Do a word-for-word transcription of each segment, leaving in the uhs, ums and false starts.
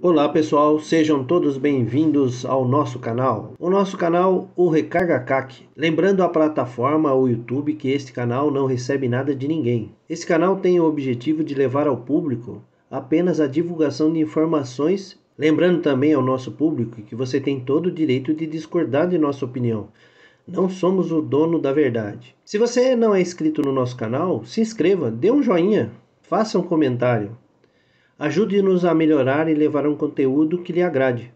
Olá pessoal, sejam todos bem-vindos ao nosso canal. O nosso canal, o Recarga C A C. Lembrando a plataforma, o YouTube, que este canal não recebe nada de ninguém. Esse canal tem o objetivo de levar ao público apenas a divulgação de informações. Lembrando também ao nosso público que você tem todo o direito de discordar de nossa opinião. Não somos o dono da verdade. Se você não é inscrito no nosso canal, se inscreva, dê um joinha, faça um comentário. Ajude-nos a melhorar e levar um conteúdo que lhe agrade.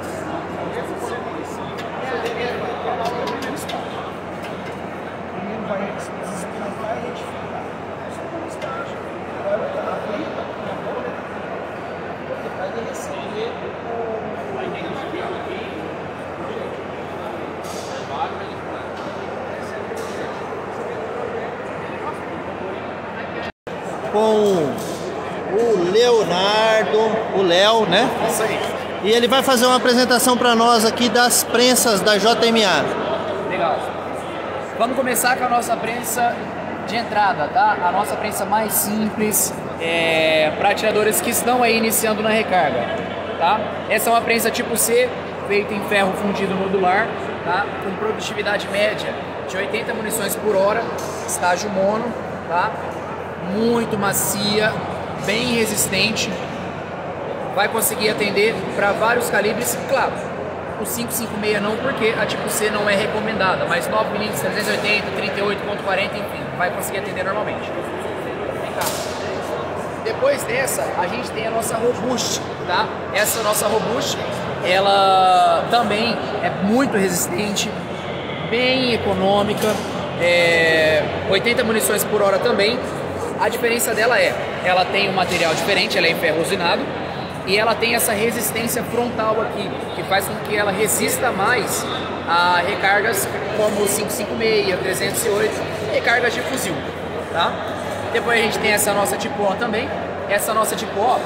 Com o Leonardo, o Léo, né? Isso aí. E ele vai fazer uma apresentação para nós aqui das prensas da J M A. Legal. Vamos começar com a nossa prensa de entrada, tá? A nossa prensa mais simples, é, para atiradores que estão aí iniciando na recarga, tá? Essa é uma prensa tipo C, feita em ferro fundido modular, tá? Com produtividade média de oitenta munições por hora, estágio mono, tá? Muito macia, bem resistente, vai conseguir atender para vários calibres, claro, o cinco cinco seis não, porque a tipo C não é recomendada, mas nove milímetros, trezentos e oitenta, trinta e oito ponto quarenta, enfim, vai conseguir atender normalmente. Vem cá. Depois dessa, a gente tem a nossa Robust, tá? Essa nossa Robust, ela também é muito resistente, bem econômica, é, oitenta munições por hora também. A diferença dela é, ela tem um material diferente, ela é em ferro usinado, e ela tem essa resistência frontal aqui, que faz com que ela resista mais a recargas como o cinco cinco seis, trezentos e oito, recargas de fuzil, tá? Depois a gente tem essa nossa tipo O também. Essa nossa tipo O,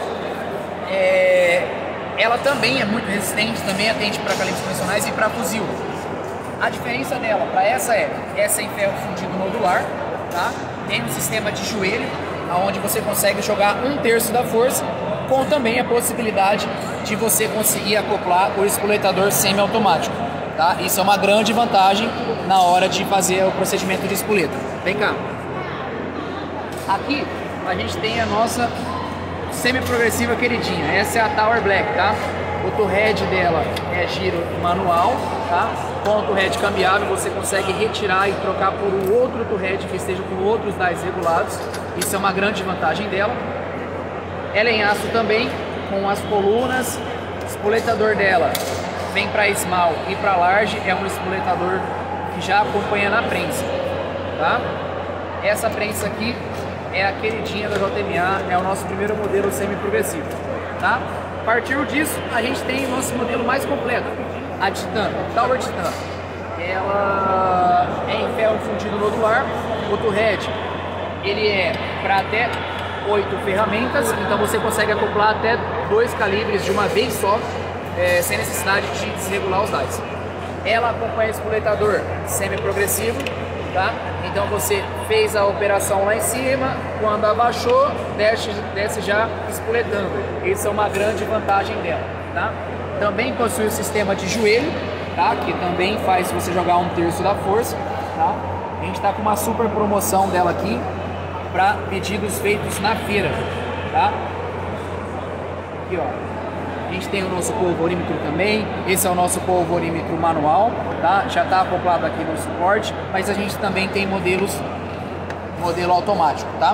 é, ela também é muito resistente, também atende para calibres convencionais e para fuzil. A diferença dela para essa é, essa é em ferro fundido modular, tá? Tem um sistema de joelho, onde você consegue jogar um terço da força, com também a possibilidade de você conseguir acoplar o espoletador semiautomático, tá? Isso é uma grande vantagem na hora de fazer o procedimento de espoleta. Vem cá. Aqui a gente tem a nossa semi-progressiva queridinha. Essa é a Tower Black, tá? O torred dela é giro manual, tá? Com o torred cambiável você consegue retirar e trocar por um outro torred que esteja com outros dies regulados. Isso é uma grande vantagem dela. Ela é em aço também, com as colunas. O espoletador dela vem para small e para large, é um espoletador que já acompanha na prensa, tá? Essa prensa aqui é a queridinha da J M A, é o nosso primeiro modelo semi-progressivo, tá? A partir disso, a gente tem o nosso modelo mais completo, a Titan, Tower Titan. Ela é em ferro fundido modular, o torred, ele é para até oito ferramentas, então você consegue acoplar até dois calibres de uma vez só, é, sem necessidade de desregular os dies. Ela acompanha espoletador semi-progressivo, tá? Então você fez a operação lá em cima, quando abaixou, desce, desce já espoletando. Isso é uma grande vantagem dela, tá? Também possui o sistema de joelho, tá? Que também faz você jogar um terço da força, tá? A gente está com uma super promoção dela aqui para pedidos feitos na feira, tá? Aqui, ó. A gente tem o nosso polvorímetro também. Esse é o nosso polvorímetro manual, tá? Já está acoplado aqui no suporte, mas a gente também tem modelos modelo automático, tá?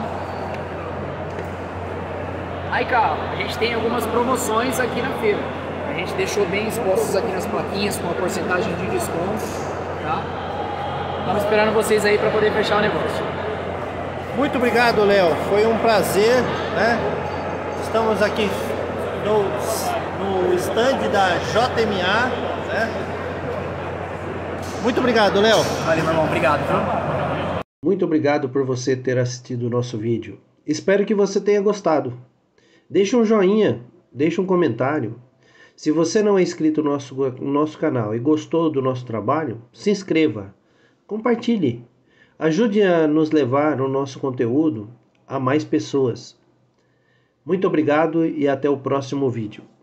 Aí, cara, a gente tem algumas promoções aqui na feira. A gente deixou bem expostos aqui nas plaquinhas com a porcentagem de desconto, tá? Estamos esperando vocês aí para poder fechar o negócio. Muito obrigado, Léo. Foi um prazer, né? Estamos aqui no, no stand da J M A, né? Muito obrigado, Léo. Valeu, meu irmão. Obrigado, viu? Muito obrigado por você ter assistido o nosso vídeo. Espero que você tenha gostado. Deixe um joinha, deixe um comentário. Se você não é inscrito no nosso, no nosso canal e gostou do nosso trabalho, se inscreva, compartilhe. Ajude a nos levar o nosso conteúdo a mais pessoas. Muito obrigado e até o próximo vídeo.